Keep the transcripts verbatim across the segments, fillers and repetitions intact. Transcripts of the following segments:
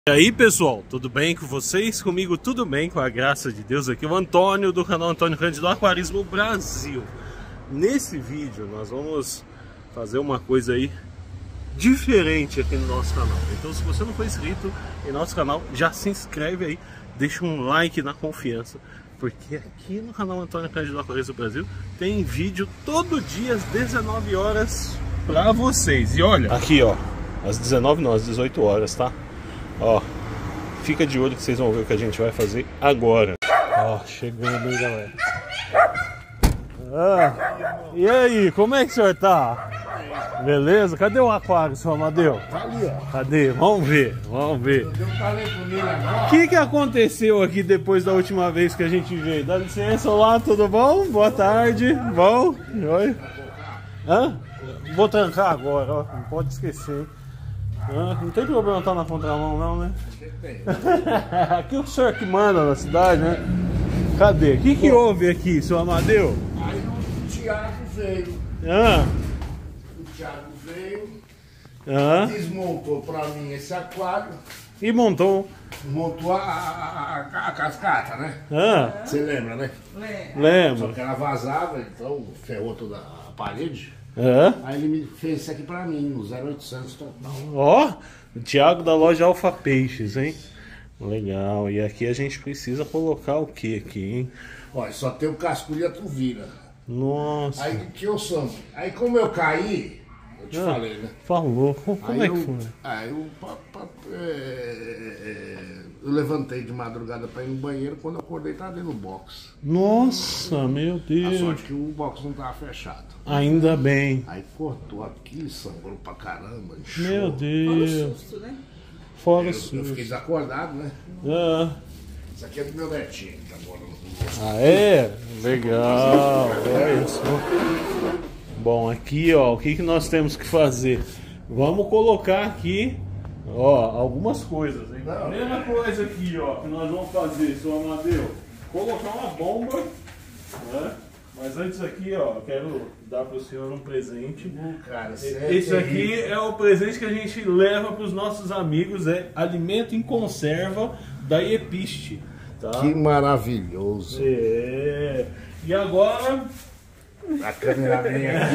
E aí pessoal, tudo bem com vocês? Comigo tudo bem, com a graça de Deus. Aqui é o Antônio do canal Antônio Cândido Aquarismo Brasil. Nesse vídeo nós vamos fazer uma coisa aí diferente aqui no nosso canal. Então se você não for inscrito em nosso canal, já se inscreve aí, deixa um like na confiança, porque aqui no canal Antônio Cândido Aquarismo Brasil tem vídeo todo dia às dezenove horas pra vocês. E olha, aqui ó, às dezenove não, às dezoito horas, tá? Ó, fica de olho que vocês vão ver o que a gente vai fazer agora. Ó, chegando aí, galera. Ah, e aí, como é que o senhor tá? Beleza? Cadê o aquário, seu Amadeu? Tá ali, ó. Cadê? Vamos ver, vamos ver. O que que aconteceu aqui depois da última vez que a gente veio? Dá licença, olá, tudo bom? Boa tarde, bom? Oi? Hã? Vou trancar agora, ó, não pode esquecer. Ah, não tem problema estar na contramão não, né? Aqui é o senhor que manda na cidade, né? Cadê? O que que houve aqui, seu Amadeu? Aí o Thiago veio. Ah. O Thiago veio, Ah. desmontou pra mim esse aquário. E montou. Montou a, a, a, a cascata, né? Ah. Você lembra, né? Lembro. Só que ela vazava, então ferrou toda a parede. Ah. Aí ele me fez isso aqui pra mim, no zero oitocentos total. Ó, o Thiago da loja Alfa Peixes, hein? Legal. E aqui a gente precisa colocar o que aqui, hein? Olha, só tem o cascudo e a tuvira. Nossa. Aí que eu sou. Aí como eu caí, eu te Ah, falei, né? falou. Como Aí é eu, que foi? Aí eu, pa, pa, é, é, eu levantei de madrugada para ir no banheiro, quando eu acordei tava dentro do box. Nossa, meu A Deus. sorte que o box não tava fechado. Ainda bem. Aí cortou aqui, sangrou pra caramba, inchou. Meu Deus. Susto, né? Fora o Eu, eu susto. fiquei desacordado, né? Ah. Isso aqui é do meu netinho, que agora não. Ah, é? Legal. É isso. Bom, aqui ó, o que que nós temos que fazer? Vamos colocar aqui, ó, algumas coisas, hein? Não, Primeira coisa aqui, ó, que nós vamos fazer, seu Amadeu, colocar uma bomba, né? Mas antes aqui, ó, quero dar para o senhor um presente. Cara, isso é Esse aqui terrível. é o presente que a gente leva para os nossos amigos, é alimento em conserva da Episte, tá? Que maravilhoso. É. E agora A câmera vem aqui.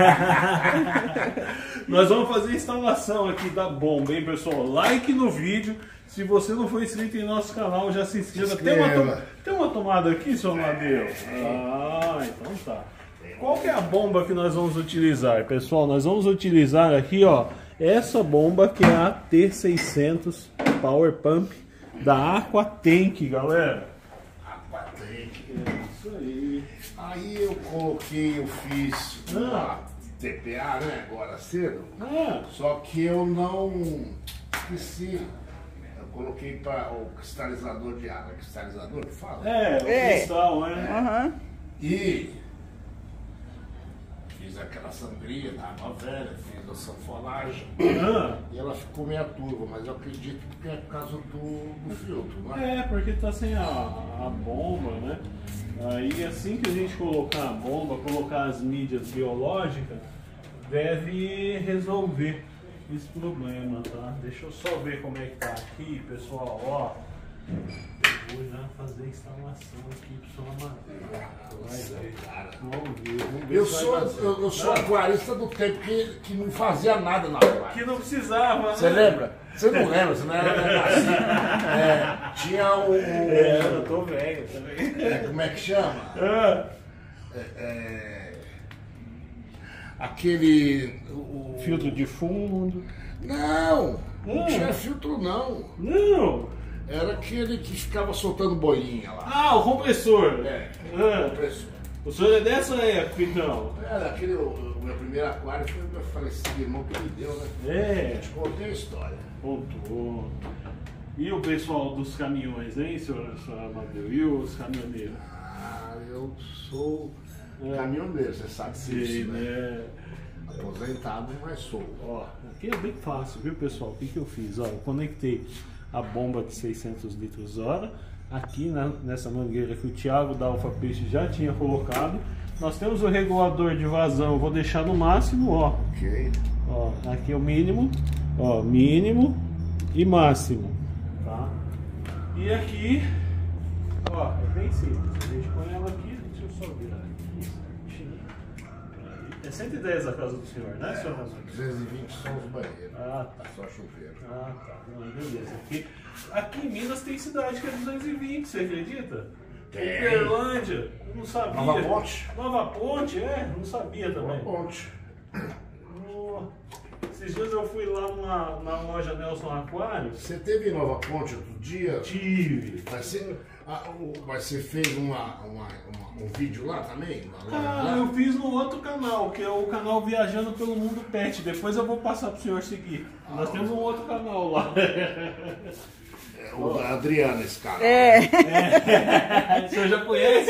nós vamos fazer a instalação aqui da bomba, hein, pessoal? Like no vídeo. Se você não for inscrito em nosso canal, já se inscreva. Tem uma, to... Tem uma tomada aqui, seu Amadeu? Ah, então tá. Qual que é a bomba que nós vamos utilizar, pessoal? Nós vamos utilizar aqui, ó, essa bomba que é a T seiscentos Power Pump da Aquatank, galera. Aquatank. Isso aí. Aí eu coloquei, eu fiz uma T P A, né, agora cedo. Ah, Só que eu não esqueci. Eu coloquei para o cristalizador de água. Cristalizador que fala? é, o É. cristal, né? Aham. E fiz aquela sangria da água velha, fiz a sanfonagem. Ah. E ela ficou meia turva, mas eu acredito que é por causa do, do filtro, não é? É, porque tá sem a, a bomba, né? Aí assim que a gente colocar a bomba, colocar as mídias biológicas, deve resolver esse problema, tá? Deixa eu só ver como é que tá aqui, pessoal, ó. Eu vou já fazer a instalação aqui pro seu Amadeu. Vai ver. Vamos ver, vamos ver Eu se vai sou, dar certo. eu, eu sou Não, aquarista do tempo que, que não fazia nada na aquário. que não precisava, Você né? lembra? Você não lembra, você não era assim. É, tinha o. É, eu tô velho também. É, como é que chama? Ah, É, é, aquele. O, filtro de fundo. Não! Não Hum. tinha filtro, não. Não! Era aquele que ficava soltando bolinha lá. Ah, o compressor. É, Ah. compressor. O senhor é dessa época, então? Era aquele. O, o meu primeiro aquário foi o meu falecido irmão que me deu, né? É. Eu te contei a história. Pontuou. E o pessoal dos caminhões, hein, senhor, senhor Amadeu? E os caminhoneiros? Ah, eu sou É. caminhoneiro, você sabe disso, Sei, né? né? Aposentado, mas sou. Ó, aqui é bem fácil, viu, pessoal? O que que eu fiz? Ó, eu conectei a bomba de seiscentos litros hora aqui na, nessa mangueira que o Thiago da Alfa Peixe já tinha colocado. Nós temos o regulador de vazão, eu vou deixar no máximo, ó. Ok. Ó, aqui é o mínimo, ó, mínimo e máximo. E aqui, ó, é bem simples. A gente põe ela aqui, deixa eu só virar aqui certinho. É cento e dez a casa do senhor, né, senhor Ramon? duzentos e vinte são os banheiros. Ah, tá. Só chuveiro. Ah, tá. Não, beleza. Aqui, aqui em Minas tem cidade que é duzentos e vinte, você acredita? Tem. Uberlândia, eu não sabia. Nova Ponte? Nova Ponte, é? Não sabia também. Nova Ponte. Oh, esses dias eu fui lá na, na loja Nelson Aquários. Você teve em Nova Ponte outro dia? Tive. Mas você, ah, o- mas você fez uma, uma, uma- um vídeo lá também? Na loja Ah, lá? eu fiz no outro canal, que é o canal Viajando pelo Mundo Pet. Depois eu vou passar pro senhor seguir. Nós temos um outro canal lá. É o da Adriana, esse cara. É. O senhor já conhece?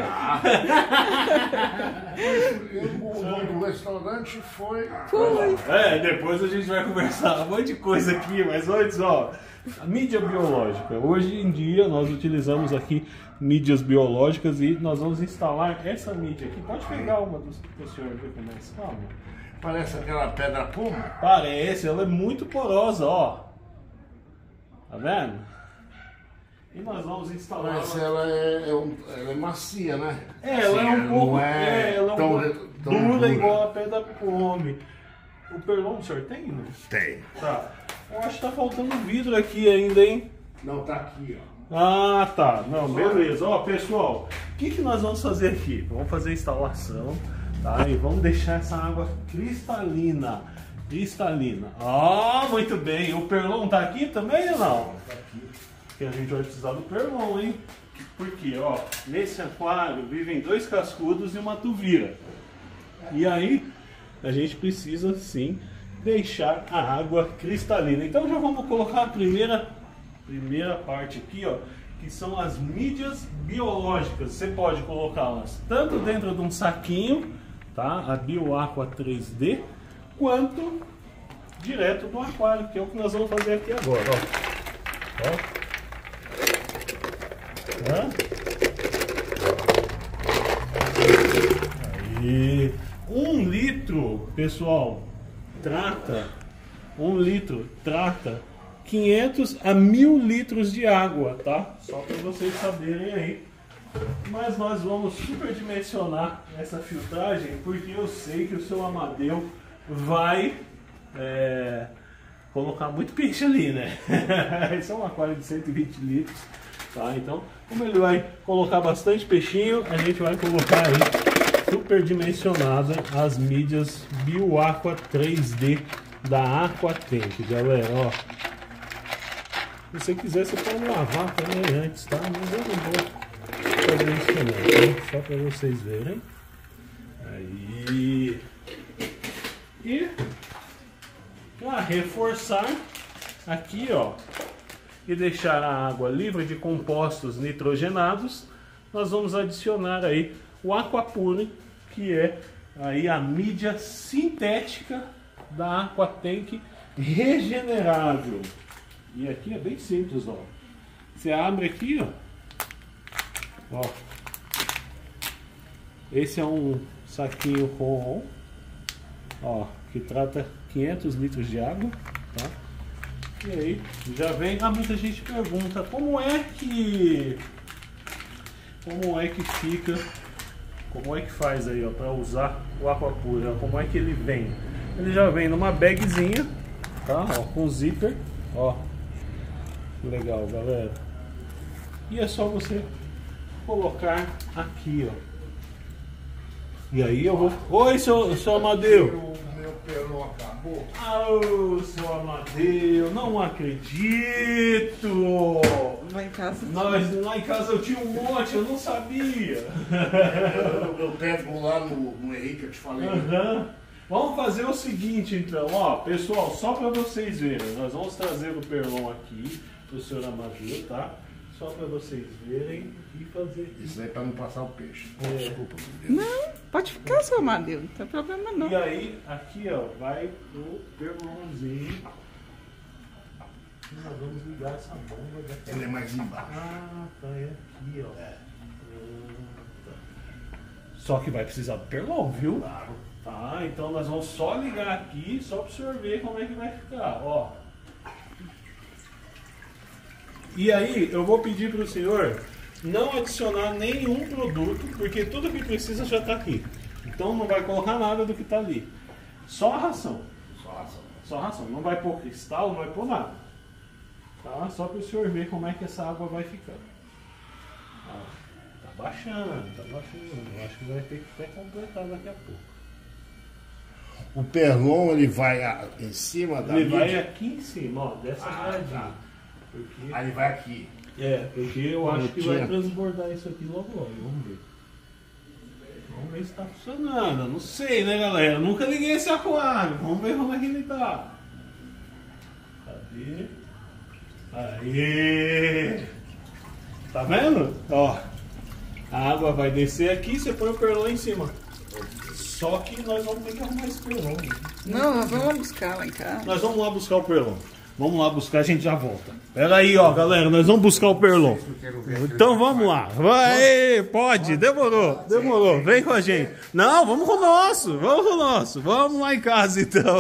O dono do restaurante foi. Foi. É, depois a gente vai conversar um monte de coisa aqui, mas antes, ó, a mídia biológica. Hoje em dia nós utilizamos aqui mídias biológicas e nós vamos instalar essa mídia aqui. Pode pegar uma do, do senhor ver como é esse calma. Parece aquela pedra puma. Parece, ela é muito porosa, ó. Tá vendo? E nós vamos instalar Mas ela. ela é, é um- ela é macia, né? É, ela é Assim, um pouco, não é, ela é um tão, pouco tão dura, igual a pedra come. O perlon, o senhor tem, não? Tem. Tá. Eu acho que tá faltando vidro aqui ainda, hein? Não, tá aqui, ó. Ah, tá. Não, beleza. Ó, pessoal, o que, que nós vamos fazer aqui? Vamos fazer a instalação, tá? E vamos deixar essa água cristalina. Cristalina. Ah, muito bem. O perlon tá aqui também ou não? Tá aqui. Porque a gente vai precisar do perlon, hein? Porque, ó, nesse aquário vivem dois cascudos e uma tuvira. E aí, a gente precisa, sim, deixar a água cristalina. Então já vamos colocar a primeira, primeira parte aqui, ó, que são as mídias biológicas. Você pode colocá-las tanto dentro de um saquinho, tá? A BioAqua três D, quanto direto do aquário, que é o que nós vamos fazer aqui agora, ó. Ó. Hã? Aí. Um litro, pessoal, trata, um litro trata quinhentos a mil litros de água, tá? Só para vocês saberem aí. Mas nós vamos superdimensionar essa filtragem, porque eu sei que o seu Amadeu vai é, colocar muito peixe ali, né? Esse é um aquário de cento e vinte litros, tá? Então, como ele vai colocar bastante peixinho, a gente vai colocar aí superdimensionada as mídias BioAqua três D da Aquatank, galera, ó. Se você quiser, você pode lavar também antes, tá? Mas eu não vou fazer isso também, tá? Só para vocês verem. Aí. E para reforçar aqui, ó, e deixar a água livre de compostos nitrogenados, nós vamos adicionar aí o Aquapure, que é aí a mídia sintética da Aquatank regenerável. E aqui é bem simples, ó. Você abre aqui, ó. Ó. Esse é um saquinho com, ó, que trata quinhentos litros de água, tá? E aí já vem. Ah, muita gente pergunta como é que como é que fica, como é que faz aí, ó, para usar o Aquapure, ó, como é que ele vem? Ele já vem numa bagzinha, tá? Ó, com zíper, ó. Que legal, galera. E é só você colocar aqui, ó. E aí eu vou. Oi, seu, seu Amadeu. O meu pelo acabou. Ah, ô, seu Amadeu, não acredito! Lá em casa. Nós, lá em casa eu tinha um monte, eu não sabia. Eu, eu pego lá no, no Henrique, eu te falei. Aham. Vamos fazer o seguinte então, ó, pessoal, só para vocês verem, nós vamos trazer o perlon aqui pro senhor Amadeu, tá? Só para vocês verem e fazer Isso aí é pra não passar o peixe. É. Desculpa, meu Deus. Não, pode ficar, seu Amadeu. Não tem problema não. E aí, aqui ó, vai o perlonzinho. E nós vamos ligar essa bomba daqui. Ele é mais embaixo. Ah, tá, é aqui ó. Ah, tá. Só que vai precisar do perlon, viu? Claro. Tá, então nós vamos só ligar aqui, só para o senhor ver como é que vai ficar, ó. E aí eu vou pedir para o senhor não adicionar nenhum produto, porque tudo que precisa já está aqui. Então não vai colocar nada do que está ali. Só a ração. Só ração. Só a ração. Não vai pôr cristal, não vai pôr nada. Tá? Só para o senhor ver como é que essa água vai ficar. Ah, tá baixando, tá baixando. Eu acho que vai ter que até completar daqui a pouco. O perlon ele vai a- em cima da Ele vai mídia? aqui em cima, ó, dessa Ah, gradinha. tá. Porque... Aí ele vai aqui. É, porque eu acho que vai tinha. transbordar isso aqui logo logo. Vamos ver. Vamos ver se tá funcionando. Não sei, né, galera? Eu nunca liguei esse aquário. Vamos ver como é que ele tá. Cadê? Aê! Tá vendo? Ó. A água vai descer aqui, você põe o perlão em cima. Só que nós vamos ter que arrumar esse perlão. Não, nós vamos lá buscar lá em casa. Nós vamos lá buscar o perlão. Vamos lá buscar, a gente já volta. Pera aí, ó, galera, nós vamos buscar o perlão. Então vamos lá. Vai, pode, demorou, demorou. Vem com a gente. Não, vamos com o nosso, vamos com o nosso. Vamos lá em casa, então.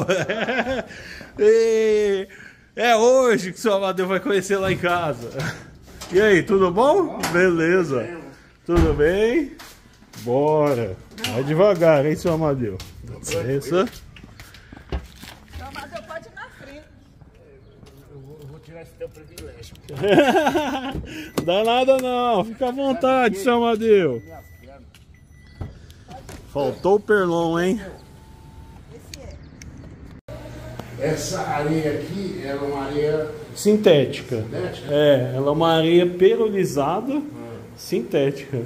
E é hoje que o seu Amadeu vai conhecer lá em casa. E aí, tudo bom? Beleza. Tudo bem? Bora. Vai devagar, hein, seu Amadeu. Licença. Não, mas eu pode ir na frente. Eu vou, eu vou tirar esse teu privilégio. Dá nada não, fica à vontade, seu Amadeu. Faltou o perlon, hein? Essa areia aqui era uma areia Sintética. sintética? É, ela é uma areia perolizada sintética.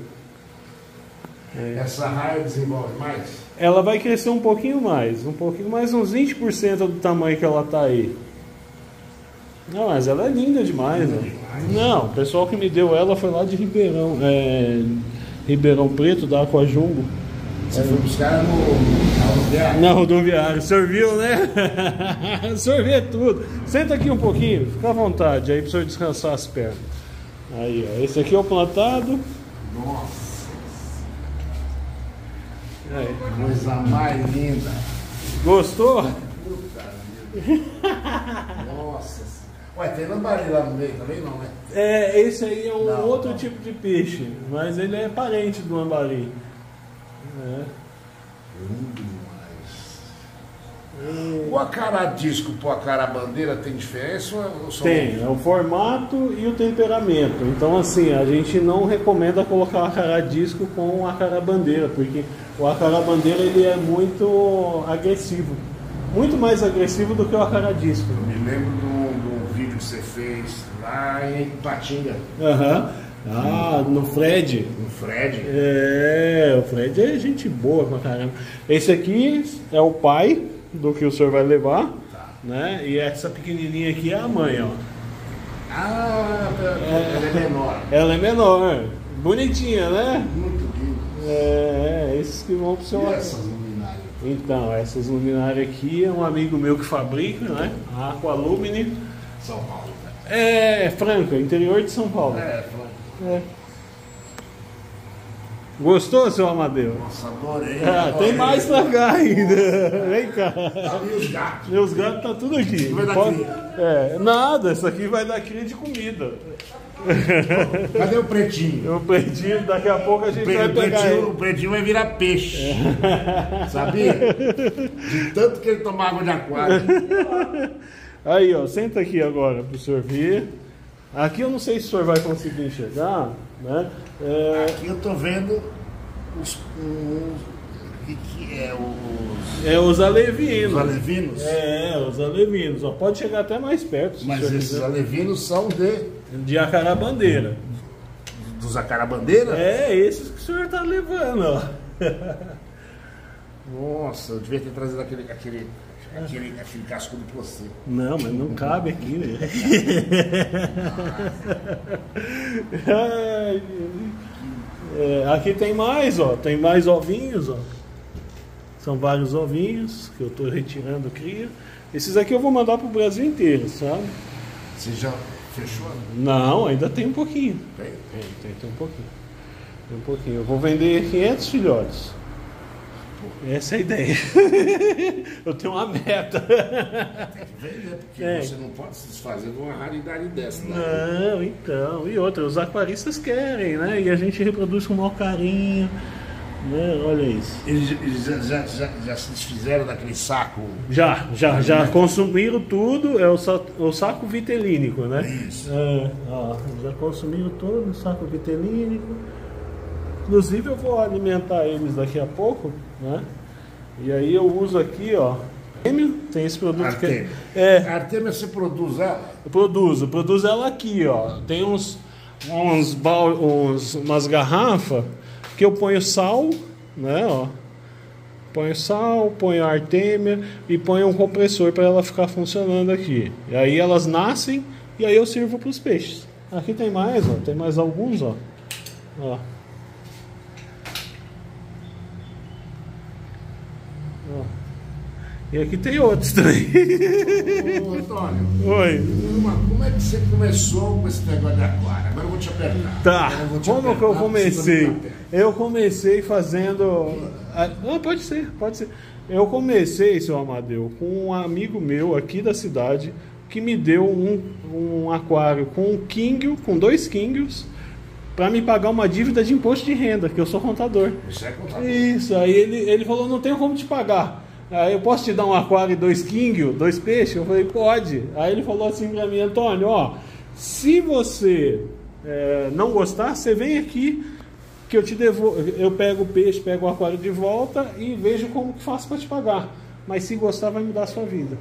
Essa raia desenvolve mais? Ela vai crescer um pouquinho mais, um pouquinho mais, uns vinte por cento do tamanho que ela tá aí. Não, mas ela é linda demais, né? Não, o pessoal que me deu ela foi lá de Ribeirão, é, Ribeirão Preto, da Aquajumbo. Você foi buscar no na rodoviária? Na rodoviária, o senhor viu, né? O senhor vê tudo. Senta aqui um pouquinho, fica à vontade, aí para o senhor descansar as pernas. Aí, ó, esse aqui é o plantado. Nossa, Aí. coisa mais linda. Gostou? Nossa. Ué, tem lambari lá no meio também não, né? É, esse aí é um Não, outro não. tipo de peixe, mas ele é parente do lambari. É. Lindo demais. O acaradisco pro acarabandeira tem diferença ou só Tem, é o formato e o temperamento. Então, assim, a gente não recomenda colocar o acaradisco com o acarabandeira, porque o acarabandeira ele é muito agressivo. Muito mais agressivo do que o acaradisco. Eu me lembro de um, de um vídeo que você fez lá em Patinga, Aham. Ah, no Fred. no Fred. É, o Fred é gente boa pra caramba. Esse aqui é o pai do que o senhor vai levar, Tá. né? E essa pequenininha aqui é a mãe, ó. Ah, ela é menor. Ela é menor, bonitinha, né? Muito lindo. É, é, esses que vão pro seu E hotel. essas luminárias? Então, essas luminárias aqui é um amigo meu que fabrica, né? A Aqualumine. São Paulo. É, Franca, interior de São Paulo. É, Franco. É. Gostou, seu Amadeu? Nossa, adorei. Ah, adorei. tem mais pra cá ainda. Vem cá. E os gatos? Meus gatos tá tudo aqui. Vai dar Pode- cria? É, nada, isso aqui vai dar cria de comida. Cadê o pretinho? Eu perdi, daqui a pouco a O gente pre- vai o pegar pretinho, ele. o pretinho vai virar peixe. Sabia? De tanto que ele toma água de aquário. Aí, ó, senta aqui agora pro senhor ver. Aqui eu não sei se o senhor vai conseguir enxergar, né? É, Aqui eu tô vendo os. O que, que é? Os, é os alevinos. os alevinos? É, os alevinos. Ó, pode chegar até mais perto. Se Mas o senhor esses quiser. alevinos são de. De acarabandeira. Dos acarabandeira? É, esses que o senhor tá levando, ó. Nossa, eu devia ter trazido aquele, aquele, aquele, aquele cascudo pra você. Não, mas não cabe aqui, né? Ai, é, aqui tem mais, ó. Tem mais ovinhos, ó. São vários ovinhos que eu tô retirando cria. Esses aqui eu vou mandar pro Brasil inteiro, sabe? Você já fechou? Não, ainda tem um pouquinho. Tem. Tem, tem, tem um pouquinho. Tem um pouquinho. Eu vou vender quinhentos filhotes. pô. Essa é a ideia. Eu tenho uma meta. Tem que vender, porque É. você não pode se desfazer de uma raridade dessa, né? Não, então. E outra, os aquaristas querem, né? E a gente reproduz com o maior carinho. Né? Olha isso. Eles, eles já, já, já, já se desfizeram daquele saco. Já, já, já consumiram tudo. É o, sa- o saco vitelínico, né? Isso. É, ó, já consumiram todo o saco vitelínico. Inclusive eu vou alimentar eles daqui a pouco, né? E aí eu uso aqui, ó. Tem esse produto Artemia. que é. A Artemia você produz ela? Eu produzo, eu produzo ela aqui, ó. Tem uns, uns, bal, uns umas garrafas que eu ponho sal, né, ó. Ponho sal, ponho artêmia e ponho um compressor para ela ficar funcionando aqui. E aí elas nascem e aí eu sirvo para os peixes. Aqui tem mais, ó. Tem mais alguns, ó. Ó. Ó. E aqui tem outros também. Ô, Antônio, Oi. uma- como é que você começou com esse negócio de aquário? Agora eu vou te apertar. Tá, Agora eu vou te como que eu apertar, comecei? segura no Eu comecei fazendo. Ah, pode ser, pode ser. Eu comecei, seu Amadeu, com um amigo meu aqui da cidade que me deu um, um aquário com um quinguio, com dois quinguios, para me pagar uma dívida de imposto de renda, que eu sou contador. Isso é contador. Isso, aí ele, ele falou, não tenho como te pagar. Aí eu posso te dar um aquário e dois quinguios, dois peixes? Eu falei, pode. Aí ele falou assim pra mim, Antônio, ó, se você é, não gostar, você vem aqui que eu te devolvo, eu pego o peixe, pego o aquário de volta e vejo como que faço para te pagar. Mas se gostar, vai mudar a sua vida.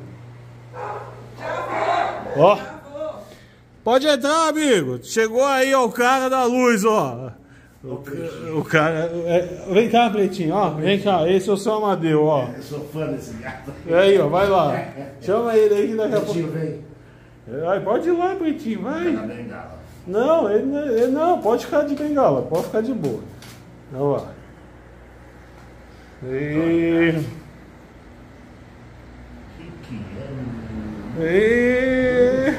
Ó, pode entrar, amigo. Chegou aí ó, o cara da luz, ó. O, o cara. É, vem cá, Pretinho, ó. Vem cá, esse é o seu Amadeu, ó. Eu sou fã desse gato. E aí, ó, vai lá. Chama ele aí que daqui a pouco. Pretinho, vem. Ai, pode ir lá, Pretinho, vai. Tá na bengala. Não, ele, não- ele não, pode ficar de bengala, pode ficar de boa. Então, ó. E... E...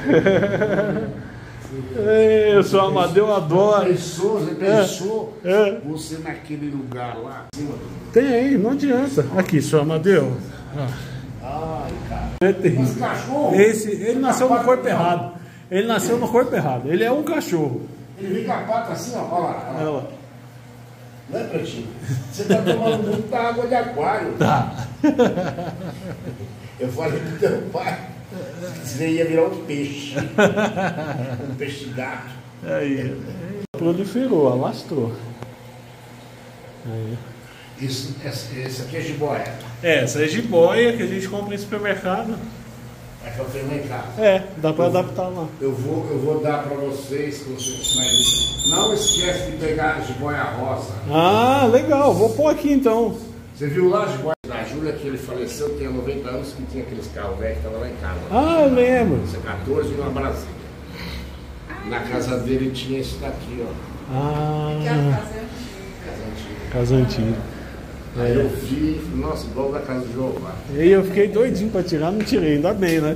E... O seu Amadeu adora. Pensou, você pensou É. você naquele lugar lá? Acima do... Tem, não adianta. Aqui, seu Amadeu. Ai, cara. É terrível. Mas cachorro? Esse, ele nasceu no corpo errado. Ele nasceu no corpo errado. Ele é um cachorro. Ele vem com a pata assim, ó. Olha lá. Olha Olha lá. lá. Não é, Pretinho? Você tá tomando muita água de aquário. Tá. Eu falei pro teu pai que você ia virar um peixe. Um peixe gato. Aí. Proliferou, alastrou. Aí. Isso, esse, esse aqui é jiboia. É, essa é jiboia que a gente compra em supermercado. É que eu tenho lá em casa. É, dá pra adaptar lá. Eu vou, eu vou dar para vocês, que vocês ensinar eles. Não esquece de pegar a jiboia rosa. Ah, legal, vou pôr aqui então. Você viu lá a jiboia da Júlia, que ele faleceu, tinha noventa anos, que tinha aqueles carros velhos que estavam lá em casa. Ah, eu lembro. Isso é quatorze e uma Brasília. Na casa dele tinha esse daqui, ó. Que a Ah, casa é antiga. Casa antiga. casa antiga. Aí eu vi, falei, nossa, igual da casa do Jeová. E aí eu fiquei doidinho pra tirar, não tirei, ainda bem, né?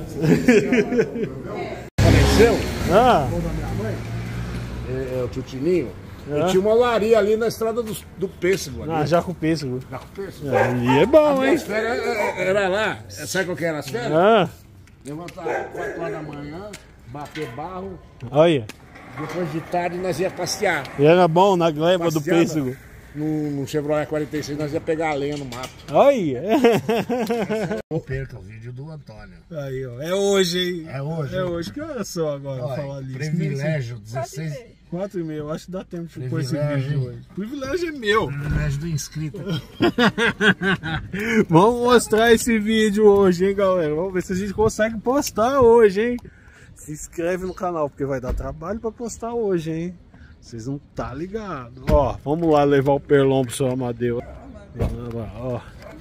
Faleceu? Ah, Da minha mãe? É, é o Tutininho. É. Eu tinha uma olaria ali na estrada do, do Pêssego. Ali. ah já com pêssego. Da Pêssego. Ali é bom, hein? As férias era, era lá. Sabe qual que era as férias? Ah, Levantar quatro horas da manhã, bater barro. olha. Depois de tarde nós ia passear. E era bom na gleba do Passeada. pêssego. No, no Chevrolet quarenta e seis nós ia pegar a lenha no mato. Olha. Não perca o vídeo do Antônio. Aí, ó. É hoje, hein? É hoje. É hoje. Que hora só agora? Olha, falar nisso? privilégio, dezesseis. Quatro e meia. Eu acho que dá tempo de pôr esse Privilégio, vídeo hein? hoje. Privilégio é meu. Privilégio do inscrito. Vamos mostrar esse vídeo hoje, hein, galera? Vamos ver se a gente consegue postar hoje, hein? Se inscreve no canal, porque vai dar trabalho pra postar hoje, hein? Vocês não tá ligado. Ó, vamos lá levar o perlão pro seu Amadeu. Vamos lá, ó.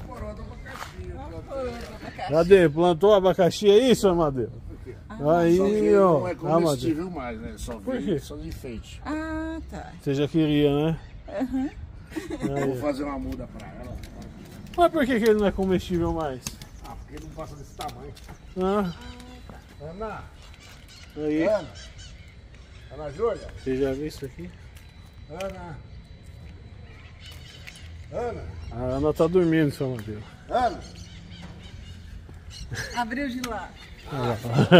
Cadê? Plantou abacaxi aí, seu Amadeu? Aí, Só que ó. não é Amadeu. comestível mais, né? Só Por quê? vem só de enfeite. Ah, tá. Você já queria, né? Eu vou fazer uma muda pra ela. Mas por que, que ele não é comestível mais? Ah, porque não passa desse tamanho. Ah, Ana, aí. Ana, Ana Júlia, Você já viu isso aqui? Ana. Ana. A Ana tá dormindo, seu Amadeu. Ana. Abriu de lá. Ah.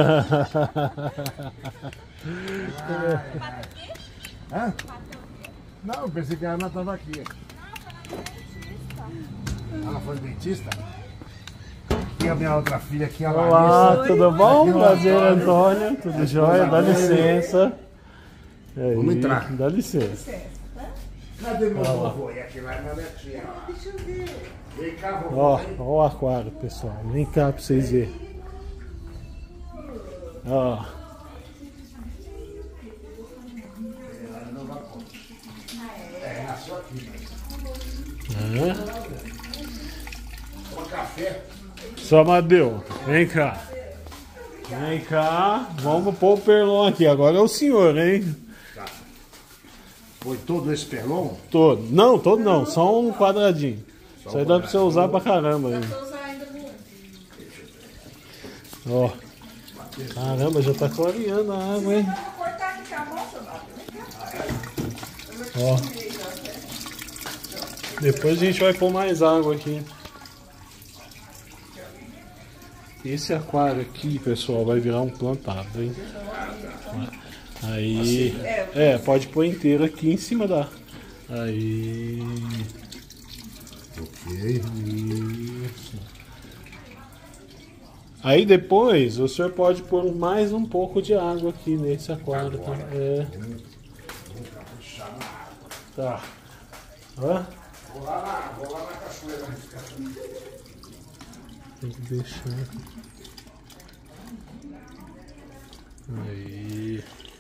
Hã? Não, eu pensei que a Ana estava aqui. Ela foi dentista? E a minha outra filha aqui, a Larissa. Olá, tudo bom? Aqui, Prazer, Antônio. Antônio. Tudo jóia? Dá licença. Aí, Vamos entrar. Dá licença. Cadê meu vovô? E aqui lá é minha netinha. Deixa eu ver. Vem cá, vovô. Ó, Vem. ó o aquário, pessoal. Vem cá pra vocês verem. Ó. Ela não vai conta. É, nasceu aqui. Hã? Toma café. Só Amadeu, vem cá. Vem cá. Vamos pôr o perlon aqui. Agora é o senhor, hein? Foi todo esse perlon? Todo. Não, todo não. Só um quadradinho. Só Isso um aí dá pra você quadradinho. usar pra caramba aí. Vou usar ainda muito. Ó. Caramba, já tá clareando a água, hein? Vou cortar aqui com a mão, seu Naldo. Ó. Depois a gente vai pôr mais água aqui. Esse aquário aqui, pessoal, vai virar um plantado, hein? Aí, é, pode pôr inteiro aqui em cima da. Aí, Ok. isso. Aí depois o senhor pode pôr mais um pouco de água aqui nesse aquário, tá? É. Tá. Hã? Vou lá na, vou lá na cachoeira riscar. Tem que deixar. Aí.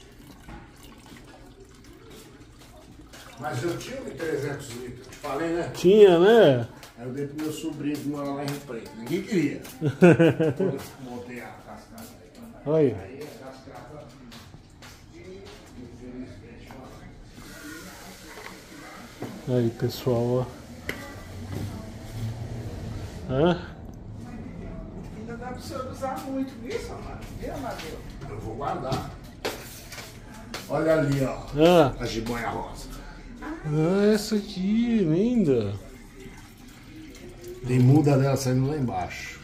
Mas eu tinha um de trezentos litros, te falei, né? Tinha, né? Aí eu dei pro meu sobrinho que mora lá em Rio Preto. Ninguém queria. Quando eu montei a cascata aí. Olha. Aí a cascata, infelizmente, Aí, pessoal, ó. Hã? Ainda dá pro senhor usar muito isso, amado. Viu, Amadeu? eu vou guardar. Olha ali, ó. Ah, A jiboia rosa. ah, essa aqui, linda. Tem muda dela saindo lá embaixo.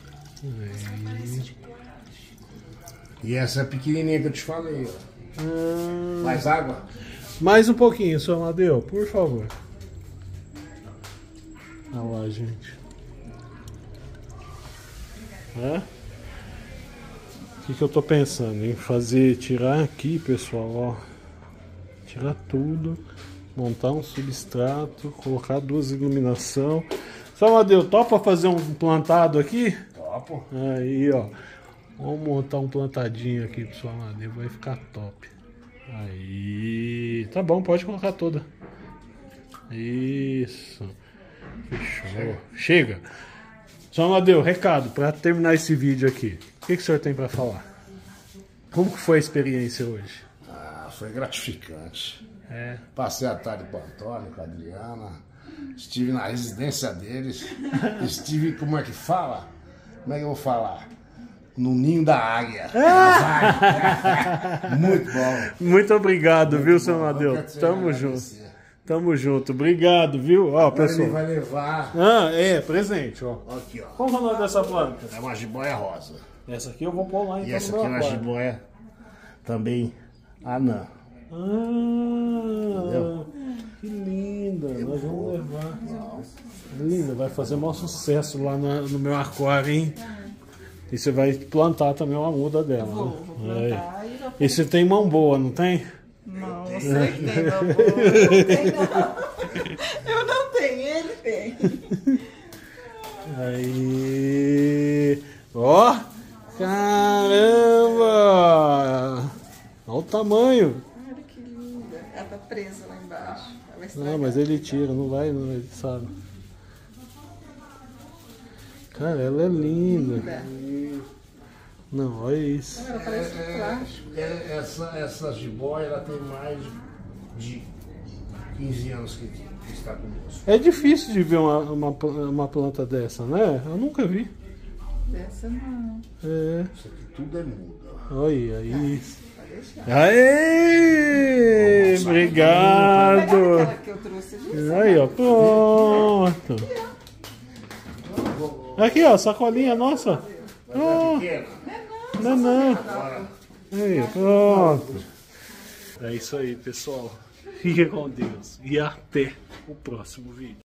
E essa é a pequenininha que eu te falei, ó. Ah, Mais água? mais um pouquinho, seu Amadeu, por favor. Olha lá, gente. Hã? O que, que eu tô pensando? Em fazer, tirar aqui, pessoal, ó. Tirar tudo. Montar um substrato. Colocar duas iluminação. Seu Amadeu, topa fazer um plantado aqui? Topo. Aí, ó. Vamos montar um plantadinho aqui pro seu Amadeu. Vai ficar top. Aí. Tá bom, pode colocar toda. Isso. Fechou. Chega. Seu Amadeu, recado para terminar esse vídeo aqui. O que, que o senhor tem para falar? Como que foi a experiência hoje? Ah, foi gratificante. É. Passei a tarde com o Antônio, com a Adriana. Estive na residência deles. Estive, como é que fala? Como é que eu vou falar? No ninho da águia. Muito bom. Muito obrigado, viu, seu Bom, Amadeu? eu quero te Tamo agradecer. junto. Tamo junto. Obrigado, viu? Ó, Agora ele pessoal. vai levar. Ah, é, presente, ó. Aqui, ó. Qual é o nome dessa planta? É uma jiboia rosa. Essa aqui eu vou pôr lá então E essa no aqui é meu uma aquário. jiboia também anã. Ah, que linda. Nós vamos levar. Linda, vai fazer maior sucesso lá no, no meu aquário, hein? E você vai plantar também uma muda dela. Vou, né? vou plantar e vou... E você tem mão boa, não tem? Não, eu sei que tem, meu amor. Eu não tenho, não. Eu não tenho, ele tem. Aí. Ó! Caramba! Olha o tamanho. Olha que linda. Ela tá presa lá embaixo. Ela vai Não, estragar. mas ele tira, não vai, não, ele sabe. Cara, ela é linda. Linda. Não, olha isso. Ela parece de plástico. É, essa, essa jiboia ela tem mais de quinze anos que, que está conosco. É difícil de ver uma, uma, uma planta dessa, né? Eu nunca vi. Dessa não. É. Isso aqui tudo é muda. Olha aí. Vai deixar. Aê! Obrigado! aquela que eu trouxe ali. Aí, ó, pronto. Aqui, ó, sacolinha nossa. Oh, não, não. Aí, pronto. É isso aí, pessoal. Fique com Deus. E até o próximo vídeo.